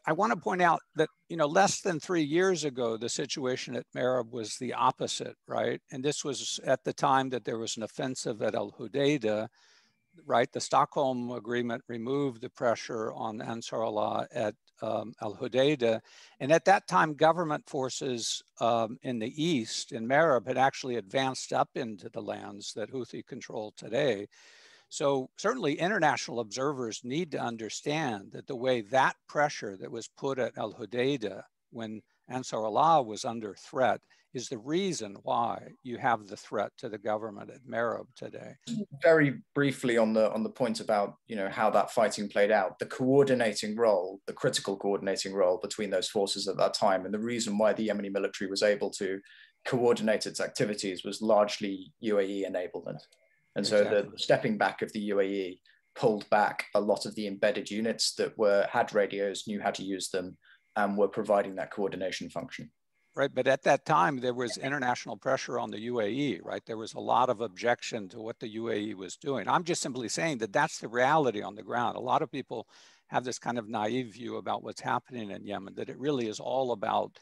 I want to point out that, less than 3 years ago, the situation at Marib was the opposite, right? And this was at the time that there was an offensive at Al Hudaydah, right? The Stockholm Agreement removed the pressure on Ansar Allah at Al Hudaydah. And at that time, government forces in the east, in Marib, had actually advanced up into the lands that Houthi control today. So certainly international observers need to understand that the way that pressure that was put at Al Hudaydah when Ansar Allah was under threat is the reason why you have the threat to the government at Marib today. Very briefly on the point about how that fighting played out, the coordinating role, the critical coordinating role between those forces at that time, and the reason why the Yemeni military was able to coordinate its activities was largely UAE enablement. And so the stepping back of the UAE pulled back a lot of the embedded units that had radios, knew how to use them, and were providing that coordination function. Right, but at that time, there was international pressure on the UAE, right? There was a lot of objection to what the UAE was doing. I'm just simply saying that that's the reality on the ground. A lot of people have this kind of naive view about what's happening in Yemen, that it really is all about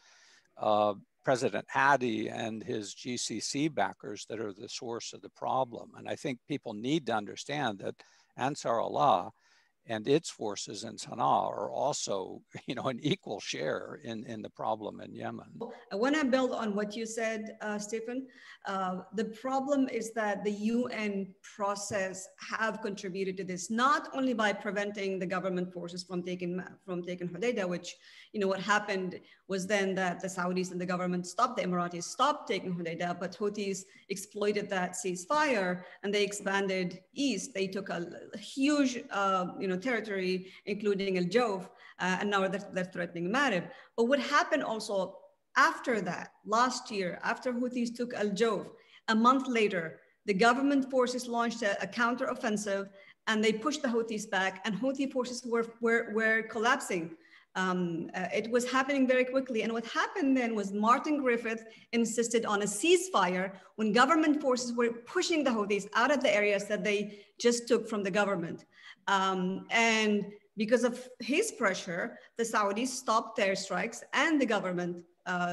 President Hadi and his GCC backers that are the source of the problem. And I think people need to understand that Ansar Allah and its forces in Sana'a are also, an equal share in the problem in Yemen. I want to build on what you said, Stephen. The problem is that the UN process have contributed to this, not only by preventing the government forces from taking Hudaydah, which, what happened was then that the Saudis and the government stopped, the Emiratis stopped taking Hudaydah, but Houthis exploited that ceasefire and they expanded east. They took a huge, territory, including Al Jawf, and now they're threatening Marib. But what happened also after that, last year, after Houthis took Al Jawf, a month later, the government forces launched a counteroffensive and they pushed the Houthis back, and Houthi forces were collapsing. It was happening very quickly. And what happened then was Martin Griffith insisted on a ceasefire when government forces were pushing the Houthis out of the areas that they just took from the government. And because of his pressure, the Saudis stopped their strikes and the government,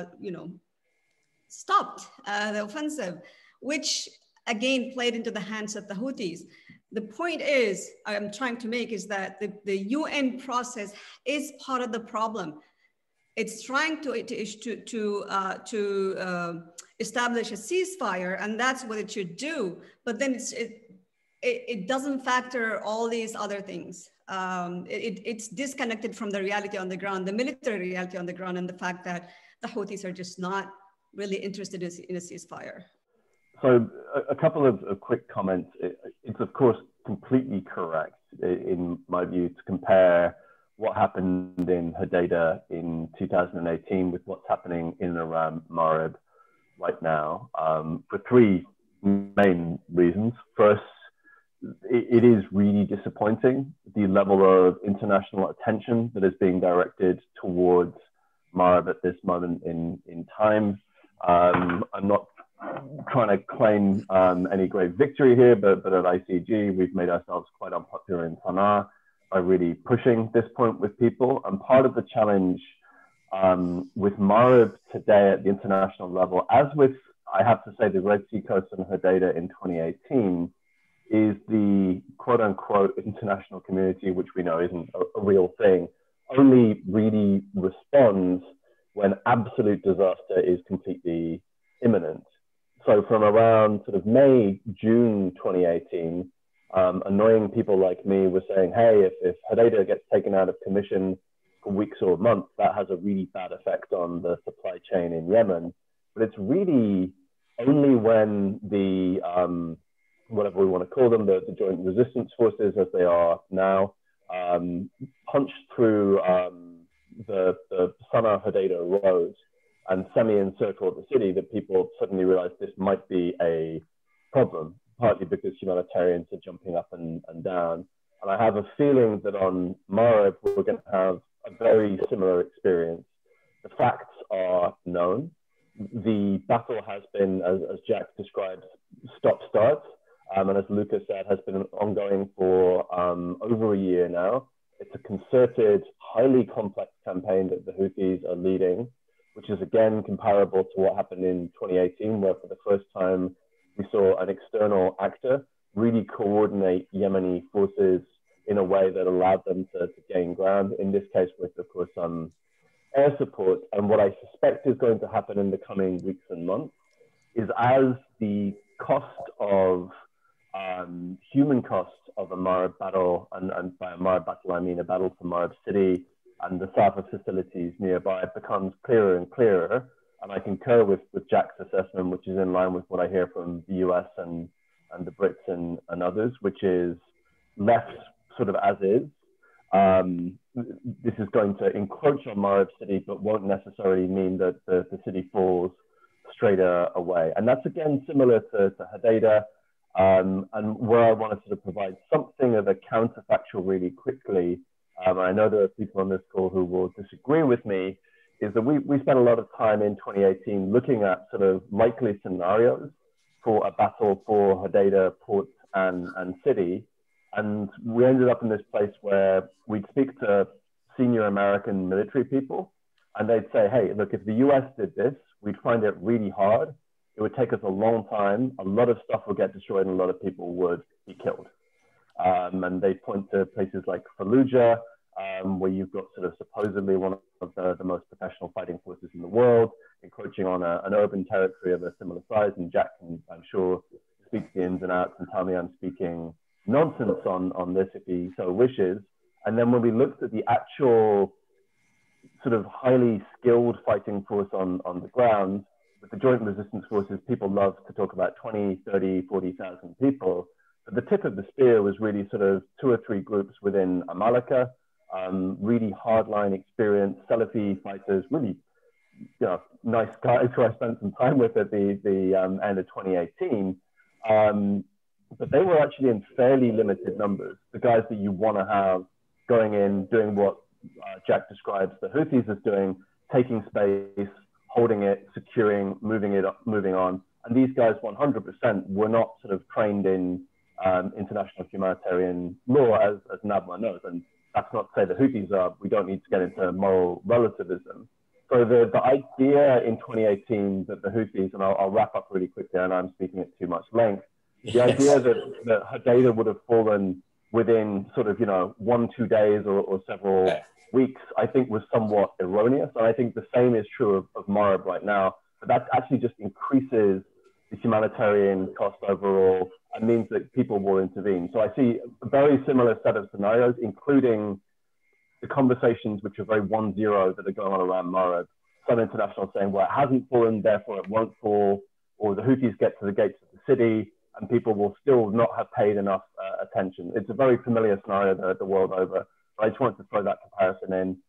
stopped the offensive, which again played into the hands of the Houthis. The point is, I'm trying to make is that the UN process is part of the problem. It's trying to establish a ceasefire, and that's what it should do. But then it doesn't factor all these other things. It's disconnected from the reality on the ground, the military reality on the ground, and the fact that the Houthis are just not really interested in a ceasefire. So a couple of quick comments. It's of course completely correct in my view to compare what happened in Hudaydah in 2018 with what's happening in and around Marib right now, for three main reasons. First, it is really disappointing, the level of international attention that is being directed towards Marib at this moment in time. I'm not trying to claim any great victory here, but at ICG, we've made ourselves quite unpopular in Sana'a by really pushing this point with people. And part of the challenge with Marib today at the international level, as with, I have to say, the Red Sea Coast and Hudaydah in 2018, is the quote unquote international community, which we know isn't a real thing, only really responds when absolute disaster is completely imminent. So from around sort of May, June 2018, annoying people like me were saying, hey, if Hudaydah gets taken out of commission for weeks or months, that has a really bad effect on the supply chain in Yemen. But it's really only when the, whatever we want to call them, the joint resistance forces as they are now, punched through the Sana'a-Hudaydah road and semi-encircled the city, that people suddenly realized this might be a problem, partly because humanitarians are jumping up and down. And I have a feeling that on Marib, we're going to have a very similar experience. The facts are known. The battle has been, as Jack described, stop-start. And as Lucas said, has been ongoing for over a year now. It's a concerted, highly complex campaign that the Houthis are leading, which is again comparable to what happened in 2018, where for the first time we saw an external actor really coordinate Yemeni forces in a way that allowed them to gain ground, in this case with, of course, some air support. And what I suspect is going to happen in the coming weeks and months is, as the cost of human costs of a Marib battle, and by a Marib battle I mean a battle for Marib city and the Safa facilities nearby, becomes clearer and clearer. And I concur with Jack's assessment, which is in line with what I hear from the US and the Brits and others, which is left sort of as is. This is going to encroach on Marib city, but won't necessarily mean that the city falls straight away. And that's again similar to Hodeidah. And where I want to sort of provide something of a counterfactual really quickly, I know there are people on this call who will disagree with me, is that we spent a lot of time in 2018 looking at sort of likely scenarios for a battle for Hodeidah port and city. And we ended up in this place where we'd speak to senior American military people, and they'd say, hey, look, if the US did this, we'd find it really hard. It would take us a long time. A lot of stuff would get destroyed and a lot of people would be killed. And they point to places like Fallujah, where you've got sort of supposedly one of the most professional fighting forces in the world, encroaching on an urban territory of a similar size. And Jack can, I'm sure, speak the ins and outs and tell me I'm speaking nonsense on this if he so wishes. And then when we looked at the actual sort of highly skilled fighting force on the ground, with the joint resistance forces, people love to talk about 20, 30, 40,000 people. But the tip of the spear was really sort of 2 or 3 groups within Amalika, really hardline experienced Salafi fighters, really nice guys who I spent some time with at the end of 2018. But they were actually in fairly limited numbers. The guys that you want to have going in, doing what Jack describes the Houthis as doing, taking space, holding it, securing, moving on. And these guys 100% were not sort of trained in international humanitarian law, as Nabma knows. And that's not to say the Houthis are. We don't need to get into moral relativism. So the idea in 2018 that the Houthis, and I'll wrap up really quickly, and I'm speaking at too much length, the idea that Hodeidah would have fallen within sort of, 1-2 days or several weeks, I think was somewhat erroneous. And I think the same is true of Marib right now. But that actually just increases the humanitarian cost overall and means that people will intervene. So I see a very similar set of scenarios, including the conversations which are very 1-0 that are going on around Marib. Some international saying, well, it hasn't fallen, therefore it won't fall, or the Houthis get to the gates of the city and people will still not have paid enough attention. It's a very familiar scenario the world over. I just wanted to throw that comparison in.